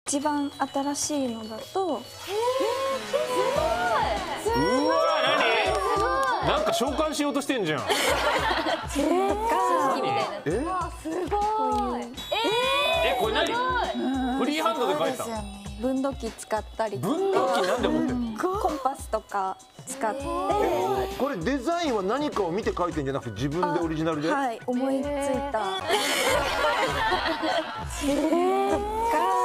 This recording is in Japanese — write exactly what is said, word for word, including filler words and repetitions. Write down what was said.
一番新しいのだと。 うわ、何？なんか召喚しようとしてんじゃん。 とか。 え？ すごい。 え、これ何？フリーハンドで描いたの？ 分度器使ったりとか。 分度器なんで持ってんの？ コンパスとか使って。 これデザインは何かを見て描いてんじゃなくて自分でオリジナルで？ はい、思いついた。とか。